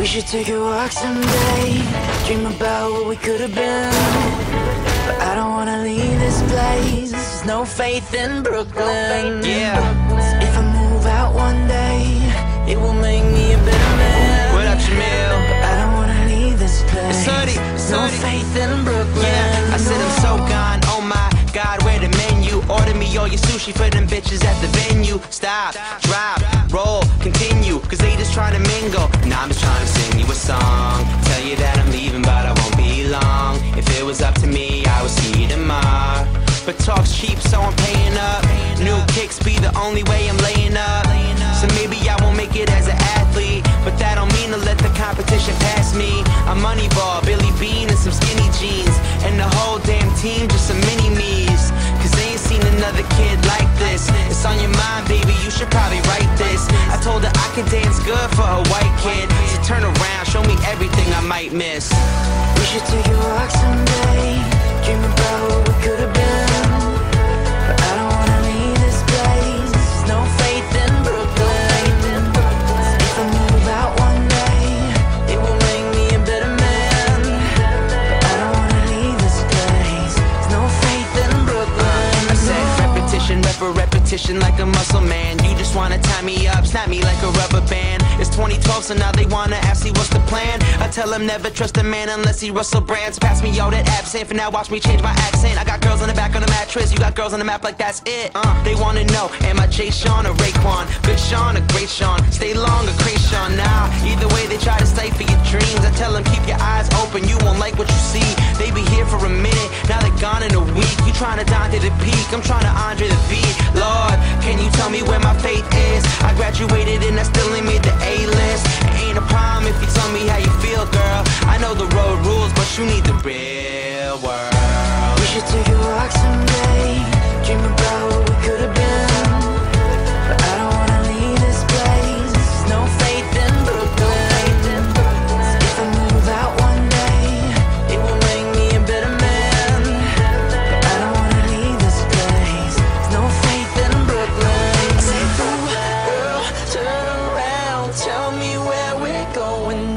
We should take a walk someday, dream about what we could have been. But I don't wanna leave this place, there's no faith in Brooklyn. Yeah. If I move out one day, it will make me a better man. What up, Jamil? But I don't wanna leave this place, It's Hoodie. there's no faith in Brooklyn. Yeah, I said I'm so gone, oh my God, where the menu? Order me all your sushi for them bitches at the venue. Stop, drop, roll, continue, cause they just trying to mingle. Now I'm just trying to sing you a song, tell you that I'm leaving but I won't be long. If it was up to me, I would see you tomorrow. But talk's cheap, so I'm paying up. New kicks be the only way I'm laying up. So maybe I won't make it as an athlete, but that don't mean to let the competition pass me. I'm Moneyball, Billy Bean, and some skinny jeans, and the whole damn team just some mini-me's. Cause they ain't seen another kid like this. It's on your mind, baby, you should probably write this. I told her I could dance good for a white kid, so turn around, show me everything I might miss. We should take a walk someday, dream about what we could have been. But I don't wanna leave this place, there's no faith in Brooklyn. If I move out one day, it will make me a better man. But I don't wanna leave this place, there's no faith in Brooklyn. I said repetition, repetition like a muscle man. You just wanna tie me up, snap me like a rubber band. It's 2012, so now they wanna ask me what's the plan. I tell them never trust a man unless he Russell Brands. Pass me all that absinthe, for now watch me change my accent. I got girls on the back of the mattress, you got girls on the map like that's it. They wanna know, am I Jay Sean or Raekwon? Good Sean or Great Sean? Stay long or Krayshawn? Nah, either way they try to stifle your dreams. I tell them keep your eyes open, you won't like what you see. They be here for a minute, now they're gone in a week. You trying to dine to the peak, I'm trying to Andre the beat. Lord, can you tell me where my faith is? I graduated and I still ain't made the A-list. It ain't a problem if you tell me how you feel, girl. I know the road rules, but you need the real world. We should take a walk someday, dream about what we could have been. But I don't wanna leave this place, there's no faith in Brooklyn. If I move out one day, it will make me a better man. But I don't wanna leave this place, there's no faith in Brooklyn. I say, ooh, girl, turn around, tell me where we're going